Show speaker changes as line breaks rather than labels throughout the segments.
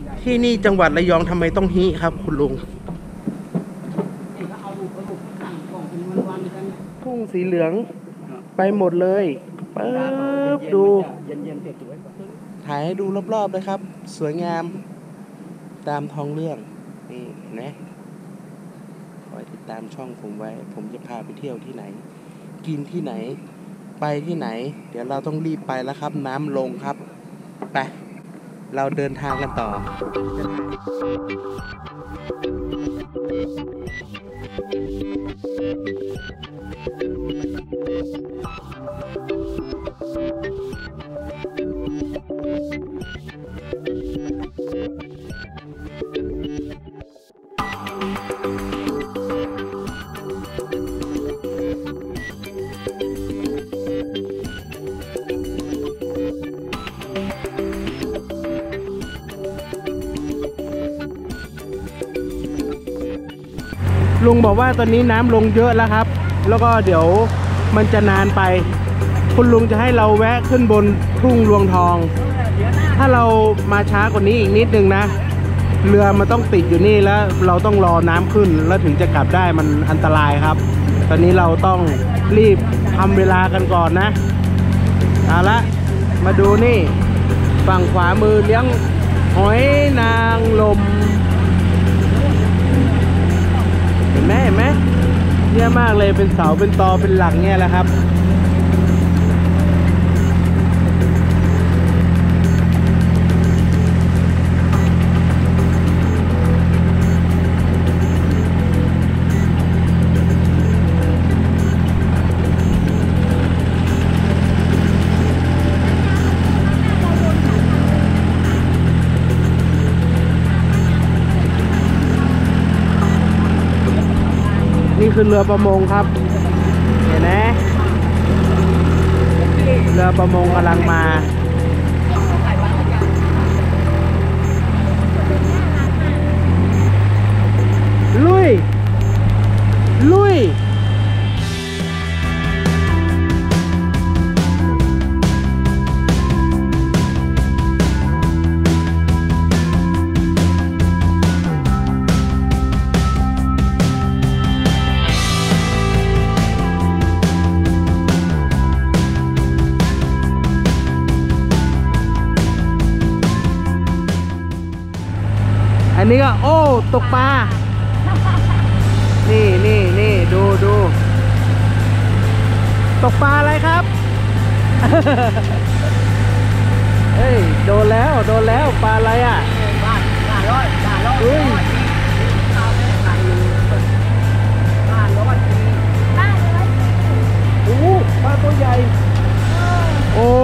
ที่นี่จังหวัดระยองทำไมต้องฮิครับคุณลุงทุ่งสีเหลืองไปหมดเลยปึ๊บดูถ่ายให้ดูรอบๆเลยครับสวยงามตามท้องเรื่องนี่นะคอยติดตามช่องผมไว้ผมจะพาไปเที่ยวที่ไหนกินที่ไหนไปที่ไหนเดี๋ยวเราต้องรีบไปแล้วครับน้ำลงครับไปเราเดินทางกันต่อลุงบอกว่าตอนนี้น้ำลงเยอะแล้วครับแล้วก็เดี๋ยวมันจะนานไปคุณลุงจะให้เราแวะขึ้นบนทุ่งรวงทองถ้าเรามาช้ากว่านี้อีกนิดนึงนะเรือมันต้องติดอยู่นี่แล้วเราต้องรอน้ำขึ้นแล้วถึงจะกลับได้มันอันตรายครับตอนนี้เราต้องรีบทำเวลากันก่อนนะเอาละมาดูนี่ฝั่งขวามือเลี้ยงหอยนางรมเห็นไหมเยอะมากเลยเป็นเสาเป็นตอเป็นหลักเนี่ยแหละครับนี่คือเรือประมงครับเห็นไหมเรือประมงกำลังมาลุยอันนี้ก็โอ้ตกปลานี่ดูตกปลาอะไรครับ เฮ้ยโดนแล้วปลาอะไรอ่ะอุ้ยโอ้ปลาตัวใหญ่โอ้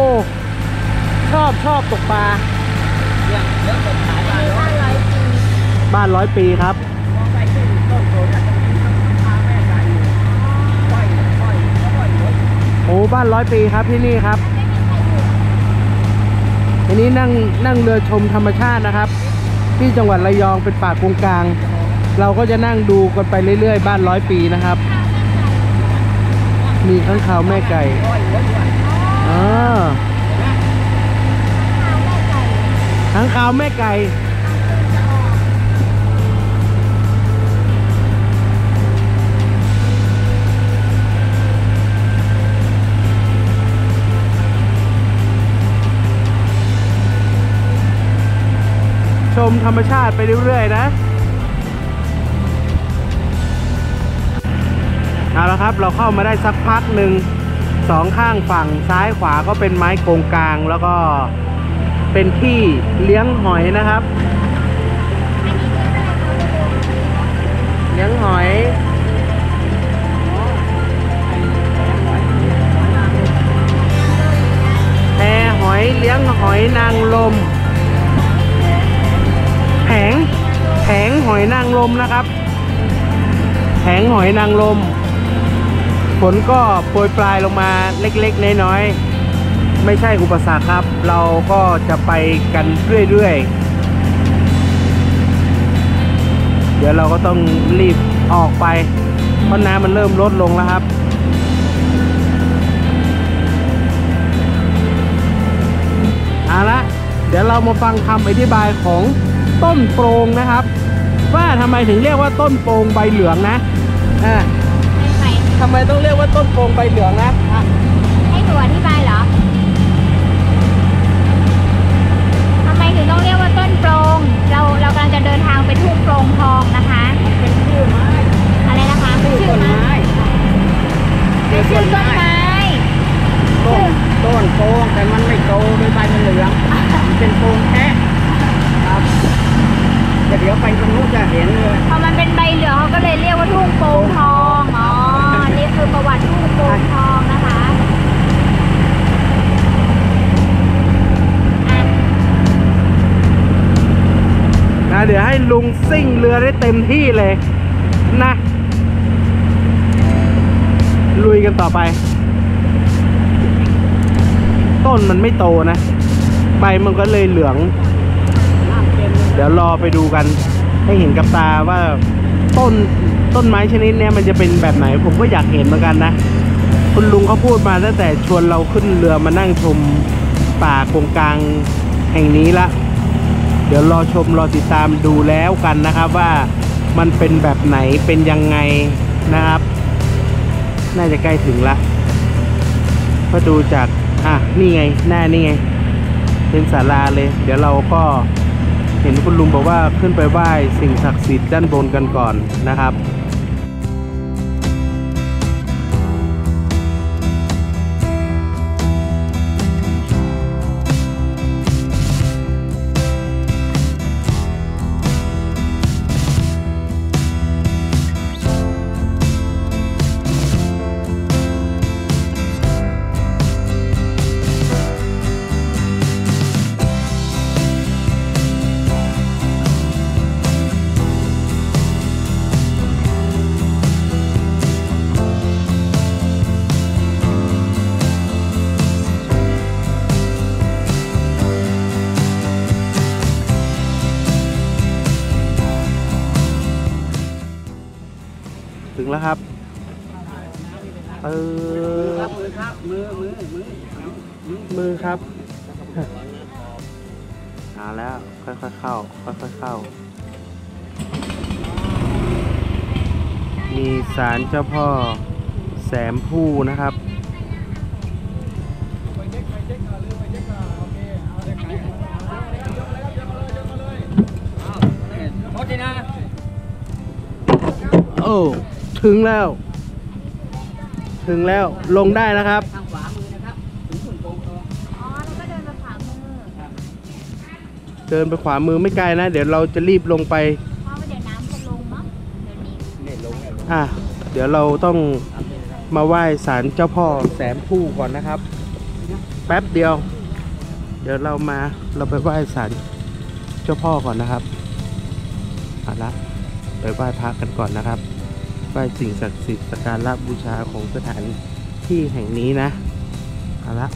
ชอบตกปลาบ้าน100 ปีครับโอ้บ้าน100 ปีครับที่นี่ครับอันนี้นั่งเรือชมธรรมชาตินะครับที่จังหวัดระยองเป็นป่ากงกลางเราก็จะนั่งดูกันไปเรื่อยๆบ้าน100 ปีนะครับมีข้างคาวแม่ไก่ข้างคาวแม่ไก่ชมธรรมชาติไปเรื่อยๆนะเอาละครับเราเข้ามาได้สักพักหนึ่งสองข้างฝั่งซ้ายขวาก็เป็นไม้โกงกลางแล้วก็เป็นที่เลี้ยงหอยนะครับเลี้ยงหอยแพหอยเลี้ยงหอยนางรมแผงหอยนางรมนะครับแผงหอยนางรมฝนก็โปรยปลายลงมาเล็กๆน้อยๆไม่ใช่อุปสรรคครับเราก็จะไปกันเรื่อยๆเดี๋ยวเราก็ต้องรีบออกไปเพราะน้ำมันเริ่มลดลงแล้วครับเอาละเดี๋ยวเรามาฟังคำอธิบายของต้นโปรงนะครับ ว่าทำไมถึงเรียกว่าต้นโปรงใบเหลืองนะทำไมต้องเรียกว่าต้นโปรงใบเหลืองนะ
ให้หนูอธิบายเหรอทำไมถึงต้องเรียกว่าต้นโปรงเรากำลังจะเดินทางไปทุ่งโปรงทองนะคะ
เป็นชื่อไม้
อะไรนะคะเป็นชื่อต้นไม้เป็นชื่อต้นไม้
ต้นโปรงแต่มันไม่โตด้วยใบมันเหลืองเป็นโปรงแท้ครับเดี๋ยวไปตรงนู้นจะเห็นเลย
พอมันเป็นใบเหลืองเขาก็เลยเรียกว่าทุ่งโปรงทองอ๋อนี่คือประวัติทุ่งโปรงทองนะคะ
เดี๋ยวให้ลุงซิ่งเรือได้เต็มที่เลยนะลุยกันต่อไปต้นมันไม่โตนะใบมันก็เลยเหลืองเดี๋ยวรอไปดูกันให้เห็นกับตาว่าต้นไม้ชนิดนี้มันจะเป็นแบบไหนผมก็อยากเห็นเหมือนกันนะคุณลุงเขาพูดมาตั้งแต่ชวนเราขึ้นเรือมานั่งชมป่าโกงกลางแห่งนี้ละเดี๋ยวรอชมรอติดตามดูแล้วกันนะครับว่ามันเป็นแบบไหนเป็นยังไงนะครับน่าจะใกล้ถึงละพอดูจากนี่ไงหน้านี่ไงเป็นศาลาเลยเดี๋ยวเราก็เห็นคุณลุงบอกว่าขึ้นไปไหว้สิ่งศักดิ์สิทธิ์ด้านบนกันก่อนนะครับถึงแล้วครับมือครับเอาแล้วค่อยๆเข้าค่อยๆเข้ามีศาลเจ้าพ่อแสมผู้นะครับโอ้ถึงแล้วลงได้นะครับ
ทางขวามือนะครับถึงทุ่งโปรงทอง
อ๋อแล้วก็เดินไปขวามือ
เดินไปขวามือไม่ไกลนะเดี๋ยวเราจะรีบลงไป
เพราะว่าเดี๋ยวน้ำจะลงเนาะเดี๋ยวนี้
เดี๋ยวเราต้องมาไหว้ศาลเจ้าพ่อแสมผู้ก่อนนะครับแป๊บเดียวเดี๋ยวเราไปไหว้ศาลเจ้าพ่อก่อนนะครับเอาละไปไหว้พระกันก่อนนะครับไหว้สิ่งศักดิ์สิทธิ์สักการะบูชาของสถานที่แห่งนี้นะเอาละ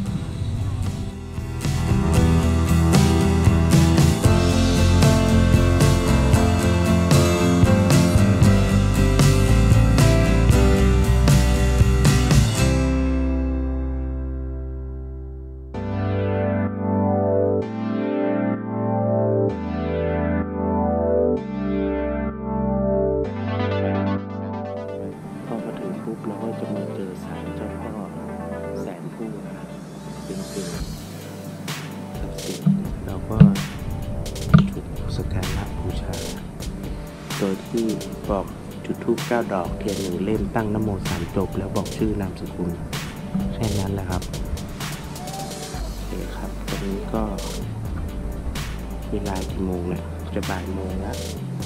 เราก็จะมาเจอศาลเจ้าพ่อแสนผู้เป็นสิ่งศักดิ์สิทธิ์เราก็จุดสักการะบูชาโดยที่บอกจุดธูป9 ดอกเทียน1 เล่มตั้งนะโม3 จบแล้วบอกชื่อนามสกุลแค่นั้นแหละครับโอเคครับตอนนี้ก็เวลากี่โมงเนี่ยจะบ่ายโมงแล้ว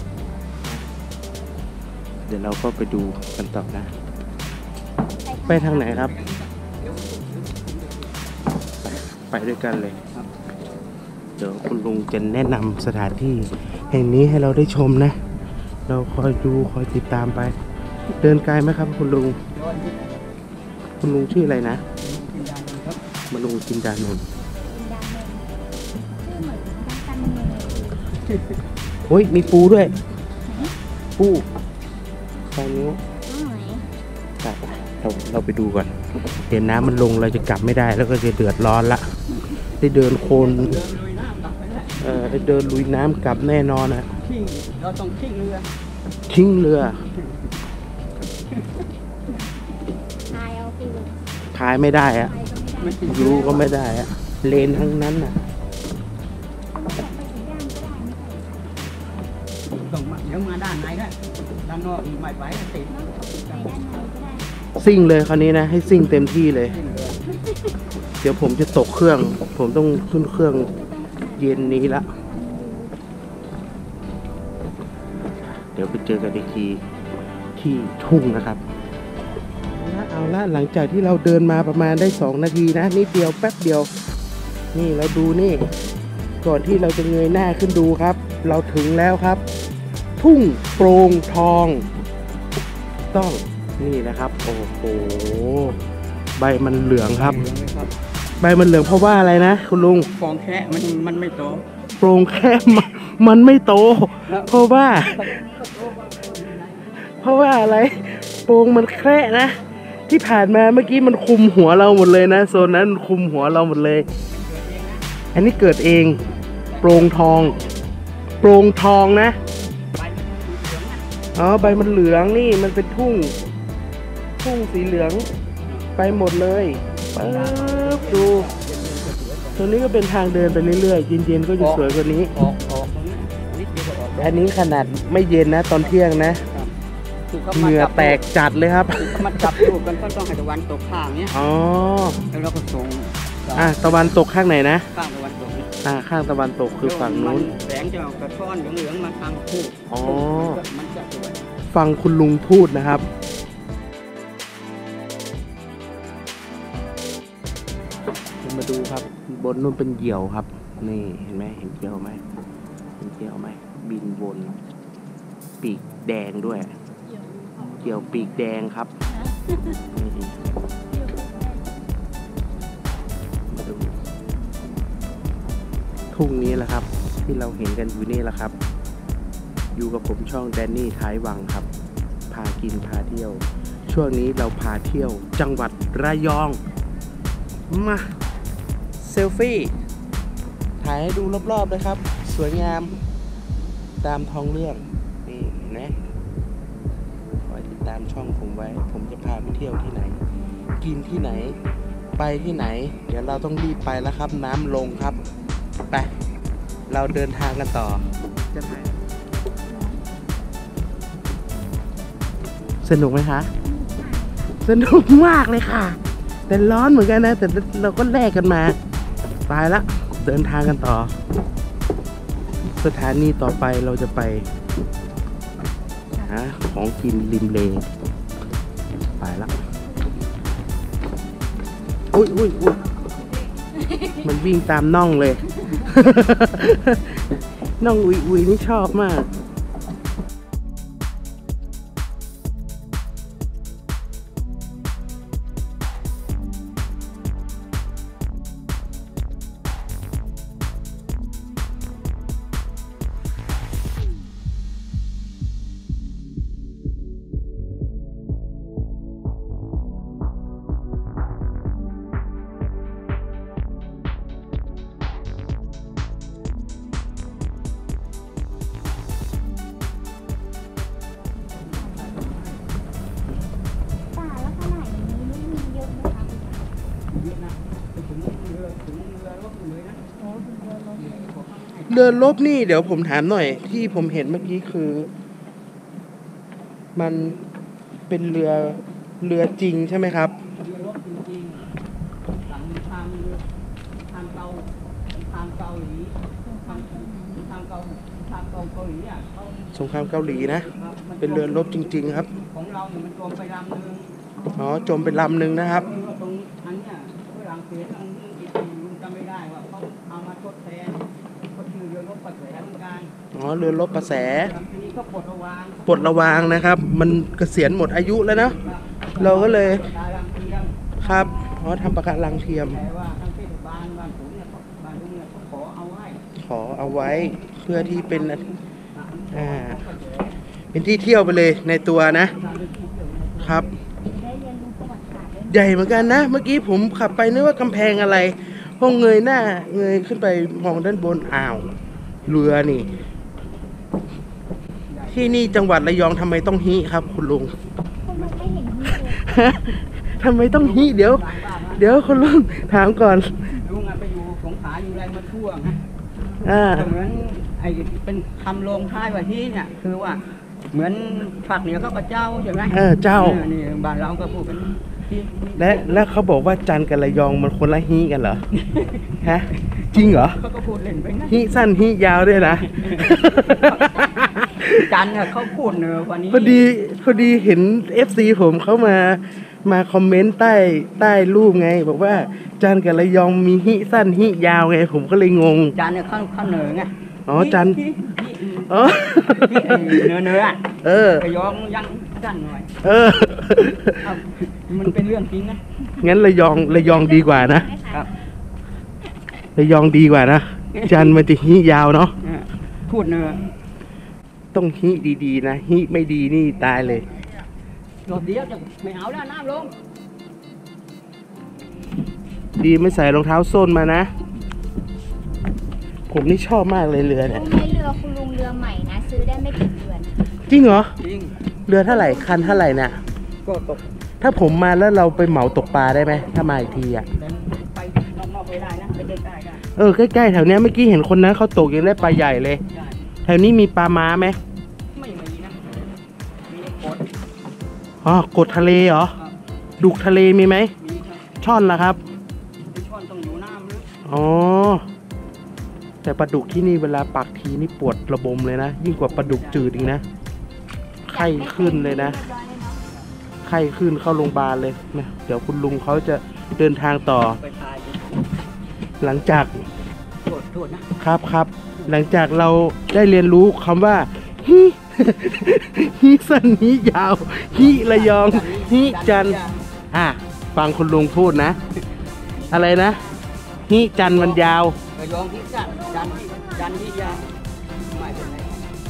เดี๋ยวเราก็ไปดูกันต่อนะไปทางไหนครับไปด้วยกันเลยเดี๋ยวคุณลุงจะแนะนำสถานที่แห่งนี้ให้เราได้ชมนะเราคอยดูคอยติดตามไปเดินไกลไหมครับคุณลุงชื่ออะไรนะมาลุงจินดานนท์โอ้ยมีปูด้วยปูตอนนี้เราไปดูก่อนเห็นน้ำมันลงเราจะกลับไม่ได้แล้วก็จะเดือดร้อนละได้เดินโคลนเดินลุยน้ำกลับแน่นอนนะ
ทิ้งเราต้องทิ้งเรือ
ทิ้งเรือ
พายเอาฟิว
พายไม่ได้อะ
พายก็ไม่ได้
ไม่ทิ้ง
ยูก็ไม่ได้อะเลนทั้งนั้นน่ะ
ไปถึงย่างก็ได้ไม่ได้
ต้องมาเดี๋ยวมาด้านในได้ด้านนอกอีกไม่ไปติด
ไปด้านในก็ได้
ซิ่งเลยคราวนี้นะให้ซิ่งเต็มที่เลย
ทิ้งเรือ
เดี๋ยวผมจะตกเครื่อง ผมต้องขึ้นเครื่องเย็นนี้ละ เดี๋ยวไปเจอกันอีกทีที่ทุ่งนะครับเอาละหลังจากที่เราเดินมาประมาณได้2 นาทีนะนิดเดียวแป๊บเดียว นี่เราดูนี่ ก่อนที่เราจะเงยหน้าขึ้นดูครับ เราถึงแล้วครับ ทุ่งโปร่งทอง ต้องนี่นะครับ โอ้โหใบมันเหลืองครับ
เหลืองไหมครับ
ใบมันเหลืองเพราะว่าอะไรนะคุณลุง
ฟองแค่มันไม่โต
โปร่งแค่มันไม่โต เพราะว่าอะไรโปร่งมันแค่นะ ที่ผ่านมาเมื่อกี้มันคุมหัวเราหมดเลยนะโซนนั้นมันคุมหัวเราหมดเลย อันนี้เกิดเองโปร่งทองโปร่งทองนะ
ใบมันเหลืองนะ
อ๋อใบมันเหลืองนี่มันเป็นทุ่งสีเหลืองไปหมดเลยปึ๊บดูตรงนี้ก็เป็นทางเดินไปเรื่อยๆเย็นๆก็จะสวยกว่านี้
ออกตรงนี้นิดเดียวก็ออก
อันนี้ขนาดไม่เย็นนะตอนเที่ยงนะ
คือเขา
เห
มา
งื่อ
จับ
แตกจัดเลยครับ
คือเขามาจับรูปกันก็ต้องให้ตะวันตกข้างเนี้ย
อ๋อ
แล้วเราก็ส่ง
ตะวันตกข้างไหนนะ
ข้างตะวันตกเนี่ย
ข้างตะวันตกคือฝั่งนู้น
แสงจะกระท้อนเหลืองๆมาทางคู่
อ๋อ
มันจะสวย
ฟังคุณลุงพูดนะครับมาดูครับบนนู้นเป็นเหยี่ยวครับ นี่เห็นไหมเห็นเหยี่ยวไหมบินวนปีกแดงด้วยเหยี่ยวปีกแดงครับนี่มาดูทุ่งนี้แหละครับ ที่เราเห็นกันอยู่นี่แหละครับ อยู่กับผมช่องแดนนี่ท้ายวังครับ พากินพาเที่ยว ช่วงนี้เราพาเที่ยวจังหวัดระยองมาเซลฟี่ถ่ายให้ดูรอบๆเลยครับ สวยงามตามท้องเรื่องนี่เห็นไหมคอยติดตามช่องผมไว้ ผมจะพาไปเที่ยวที่ไหน กินที่ไหน ไปที่ไหน เดี๋ยวเราต้องรีบไปแล้วครับ น้ำลงครับไปเราเดินทางกันต่อจะถ่ายสนุกไหมคะสนุกมากเลยค่ะ แต่ร้อนเหมือนกันนะ แต่เราก็แลกกันมาไปละเดินทางกันต่อ สถานีต่อไปเราจะไปหาของกินริมเลไปละอุ้ยมันวิ่งตามน่องเลย น่องอุยนี่ชอบมาก
ป่าลักษณะอย่างนี้นี่มีเยอะไหมคะ
เยอะนะไปถึงเรือรถเลยนะ
โอ้ถึงเยอะเลย
เรือรบนี่เดี๋ยวผมถามหน่อยที่ผมเห็นเมื่อกี้คือ มันเป็นเรือจริงใช่ไหมครับ
เรือรถจริงๆสั่งทางเรือทางเกาหลีทางเกาหลีอ่ะเขา
สงครามเกาหลีนะ
มัน
เป็นเรือรบจริงๆครับ
ของเราเนี่ยมันจมไปลำนึง
อ๋อจมเป็นลำหนึ่งนะครับ
ตรงอันเนี้ยเวลาเสียทางอีกมันจำไม่ได้ว่าเขาเอามาทดแทนเขาชื่อเรือรบกระแสเหมือนกัน
อ๋อเรือรบประแส
ทีนี้ก็ปลดระวาง
ปลดระวางนะครับ มันเกษียณหมดอายุแล้วนะ เราก็เลย
ตาลังเทียม
ครับอ๋อทำประกาศลังเทียม
แต่ว่าทางเทศบาลบ้านผมเนี่ยบ้านลุงเนี่ยเขาขอเอาไว้
ขอเอาไว้เพื่อที่เป็นเป็นที่เที่ยวไปเลยในตัวนะครับ
ได้เรียนรู้ประวัติศาสตร์ด้วย
ใหญ่เหมือนกันนะ เมื่อกี้ผมขับไปนึกว่ากำแพงอะไรพอเงยหน้าเงยขึ้นไปมองด้านบนอ้าวเรือนี่ ที่นี่จังหวัดระยองทำไมต้องฮิครับ คุณลุง
คุณลุงไม่เห็นนี่เลย
ทำไมต้องฮิเดี๋ยวคุณลุงถามก่อน
ลุงไปอยู่สงขลาอยู่อะไรมาทั่วนะ เหมือนไอ้เป็นคำลงท้ายว่าที่เนี่ยคือว่าเหมือนภาคเหนือเขาก็เจ้าใช่ไหม
เจ้า
นี่บ้านเราก็พูดเป็นที่
และเขาบอกว่าจันทร์กับระยองมันคนละฮิกันเหรอ ฮะ จริงเหรอ
เขาก็พูดเล่นไปนะ
ฮิสั้นฮิยาวด้วยนะ
จันเนี่ยเขาพูดเนอะวันนี้
พอดีเห็น FC ผมเขามาคอมเมนต์ใต้รูปไง บอกว่าจันทร์กับระยองมีฮิสั้นฮิยาวไง ผมก็เลยงง
จันเนี่ยเขาเหนือไง
อ๋อจัน อ๋อ
เนื้อ กระยองยังจันหน่อยมันเป็นเรื่องจริงนะ
งั้นระยองดีกว่านะ
ครับ
ระยองดีกว่านะ จันทร์มันจะฮิยาวเนาะ
พูดเนื้อ
ต้องฮิดีๆนะฮิไม่ดีนี่ตายเลย
รถเดียวจะไม่เอาแล้วน้ำลง
ดีไม่ใส่รองเท้าส้นมานะ ผมนี่ชอบมากเลยเรือเนี่ย
รู้ไหมเรือคุณลุงเรือใหม่นะซื้อได้ไม่กี่เดือน
จริงเหรอ
จริง
เรือเท่าไหร่คันเท่าไหร่น่ะ
ก็ตก
ถ้าผมมาแล้วเราไปเหมาตกปลาได้ไหมถ้ามาอีกทีอ่ะ
ไปนอกๆไปได้นะไปเดินได้
ใกล้ๆแถวเนี้ยเมื่อกี้เห็นคนนั้นเขาตกยังได้ปลาใหญ่เลย
ได้
แถวนี้มีปลาม้าไหม
ไม่มีนะมีกด
กดทะเลเหรอ ดุกทะเลมีไหม
มีครับ
ช่อนล่ะครับ
ช่อนต้องอยู่น้ำลึก
อ๋อ แต่ปลาดุกที่นี่เวลาปักทีนี่ปวดระบมเลยนะ ยิ่งกว่าปลาดุกจืดอีกนะ ไข้ขึ้นเลยนะ ไข้ขึ้นเข้าโรงพยาบาลเลยนะเดี๋ยวคุณลุงเขาจะเดินทางต่อ
ไปทาย
หลังจาก
โทษนะครับ
หลังจากเราได้เรียนรู้คำว่าฮิ ฮิสั้นฮิยาวฮิระยองฮิจันทร์ฟังคุณลุงพูดนะ อะไรนะฮิจันทร์มันยาว
ระยองที่จันที่ยาวไม่เป็นไร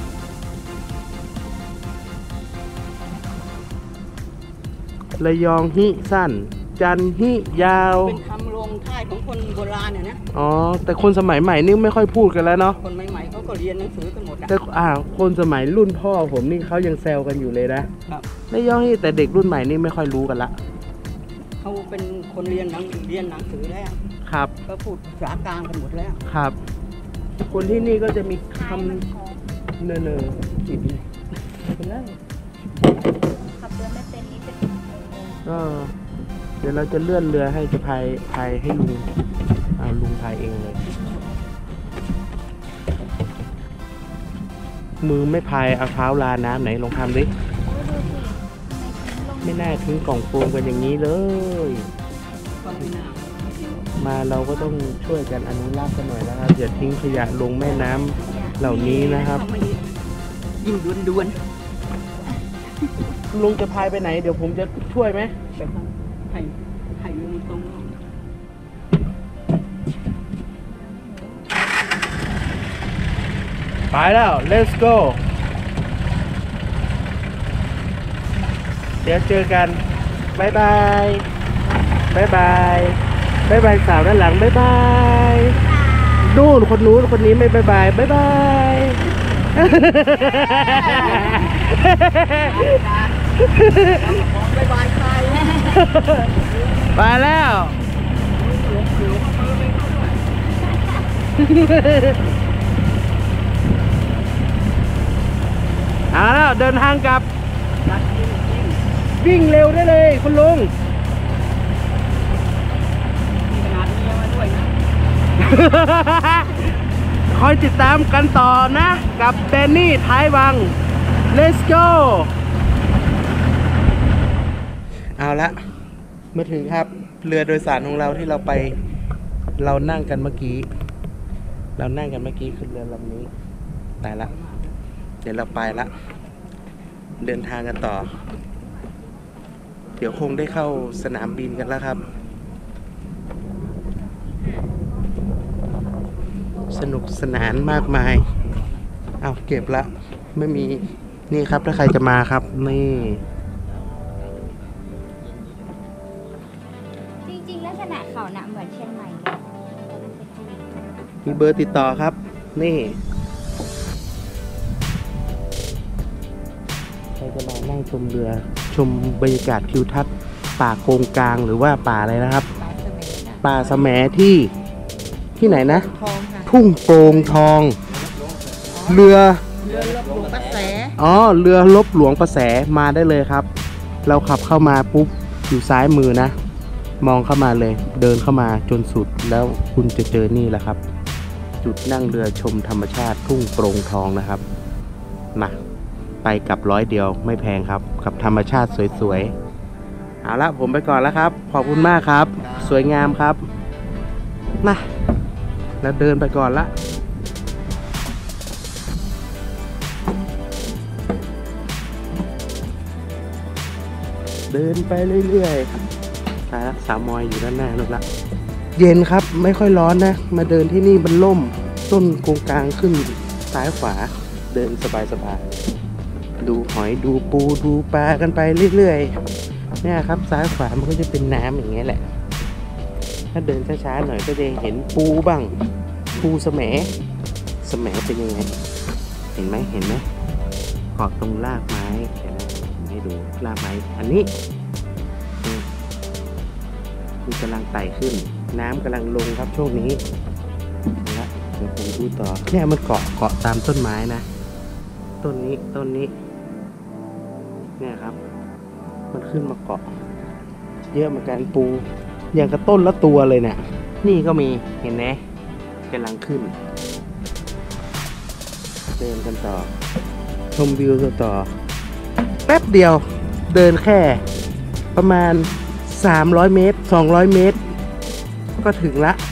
ระยองฮิสั้น จันทร์ฮิยาว
เป็นคำลงท้ายของคนโบราณเนี่ยนะ
อ๋อแต่คนสมัยใหม่นี่ไม่ค่อยพูดกันแล้วเนาะ
คนใหม่ๆเขาก็เรียนหนังสือกันหมดอะ
แต่คนสมัยรุ่นพ่อผมนี่เขายังแซวกันอยู่เลยนะครับ ระยองฮิแต่เด็กรุ่นใหม่นี่ไม่ค่อยรู้กันละ
เขาเป็นคนเรียนหนังสือแล้ว
ครับ
ก็พูดภาษากลางกันหมดแล้ว
ครับ คนที่นี่ก็จะมีคำเนอๆขีดเป็นไร
ขับเรือไม่เป็นนี่เป็น
ก็เดี๋ยวเราจะเลื่อนเรือให้จะพายให้ลุงลุงพายเองเลย มือไม่พายเอาเท้าลาน้ำไหนลองทำดิ
ดูสิลง
ไม่น่าทิ้งกล่องโฟมกันอย่างนี้เลย มาเราก็ต้องช่วยกันอนุรักษ์กันหน่อยนะครับอย่าทิ้งขยะลงแม่น้ำเหล่านี้นะครับ
ยิ่งด่วน
ลุงจะพายไปไหนเดี๋ยวผมจะช่วยไหม
ๆแบบให้ลุงตรง
ไปแล้ว let's go เดี๋ยวเจอกันบายบายบายบายบายบายสาวด้านหลังบายบายนู่นคนนู้นคนนี้ไม่บายบายบายบาย
บายบายใคร
ไปแล้ว เอาแล้วเดินทางกลับ วิ่งเร็วได้เลยคุณลุง
ขนาดนี้มาด้วยนะ
คอยติดตามกันต่อนะกับเบนนี่ท้ายวัง let's go เอาละมาถึงครับเรือโดยสารของเราที่เรานั่งกันเมื่อกี้คือเรือลำนี้ตายละเดี๋ยวเราไปละเดินทางกันต่อ เดี๋ยวคงได้เข้าสนามบินกันแล้วครับ สนุกสนานมากมายเอาเก็บละไม่มีนี่ครับถ้าใครจะมาครับนี่
จริงๆลักษณะเขาน่ะเหมือนเชียงใหม่เลย
มีเบอร์ติดต่อครับ นี่นั่งชมเรือชมบรรยากาศทิวทัศน์ป่าโกงกลางหรือว่าป่าอะไรนะครับป่าแสมที่ไหนนะ
ทองค่ะ
ทุ่งโปร่งทอง เรือ
เรือลบหลวงกระแส
อ๋อเรือลบหลวงประแสมาได้เลยครับ เราขับเข้ามาปุ๊บอยู่ซ้ายมือนะ มองเข้ามาเลย เดินเข้ามาจนสุดแล้วคุณจะเจอนี่แหละครับ จุดนั่งเรือชมธรรมชาติทุ่งโปร่งทองนะครับมาไปกับ100 เดียวไม่แพงครับกับธรรมชาติสวยๆเอาละผมไปก่อนแล้วครับขอบคุณมากครับ สวยงามครับมาแล้วเดินไปก่อนละเดินไปเรื่อยๆสาวมอยอยู่ด้านหน้านู่นละเย็นครับไม่ค่อยร้อนนะมาเดินที่นี่มันล่มต้นโกงกลางขึ้นซ้ายขวาเดินสบายๆดูหอยดูปูดูปลากันไปเรื่อยๆเนี่ยครับซ้ายขวามันก็จะเป็นน้ำอย่างเงี้ยแหละถ้าเดินช้าๆหน่อยก็จะเห็นปูบ้างปูแสมเป็นยังไงเห็นไหมเกาะตรงรากไม้เห็นไหมให้ดูรากไม้อันนี้มันกำลังไต่ขึ้นน้ำกำลังลงครับช่วงนี้นะเดี๋ยวผมดูต่อเนี่ยมันเกาะตามต้นไม้นะต้นนี้เนี่ยครับมันขึ้นมาเกาะเยอะเหมือนกันปูอย่างกับต้นละตัวเลยเนี่ยนี่ก็มีเห็นไหมกำลังขึ้นเดินกันต่อชมวิวต่อแป๊บเดียวเดินแค่ประมาณ300 เมตร200 เมตรก็ถึงละ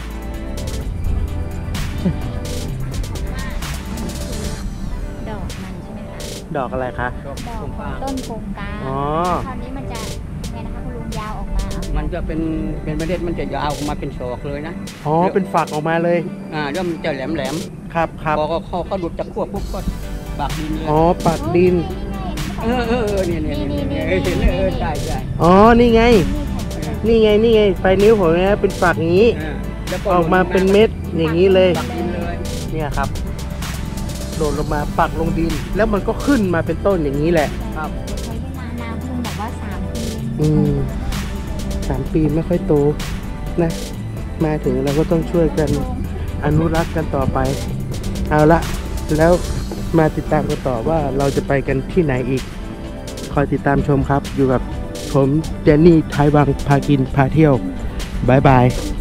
ดอกมันใช่ไหมคะ
ดอกอะไรคะ
ดอกของต้นโกงกลาง
อ๋อ
คราวนี้มันจะไงนะคะคุณลุงยาวออกมา
มันจะเป็นเมล็ดมันจะยาวออกมาเป็นศอกเลยนะ
อ๋อเป็นฝักออกมาเลย
แล้วมันจะแหลม
ครับ
พอเขาหลุดจากขั้วปุ๊บก็ปากดินเลย
อ๋อปักดิน
เนี่ยใช่
อ๋อนี่ไงปลายนิ้วผมเนี่ยเป็นฝักอย่างนี้
แล้ว
ออกมาเป็นเม็ดอย่างนี้เลย
ปากดินเลย
เนี่ยครับโดดลงมาปักลงดิน แล้วมันก็ขึ้นมาเป็นต้นอย่างนี้แหละ
ครับ
ใช้เวลานานคุณลุงบอกว่า3 ปี
3 ปีไม่ค่อยโตนะ มาถึงเราก็ต้องช่วยกันอนุรักษ์กันต่อไป เอาละแล้วมาติดตามกันต่อว่าเราจะไปกันที่ไหนอีก คอยติดตามชมครับ อยู่กับผมเจนนี่ไทยวังพากินพาเที่ยวบายบาย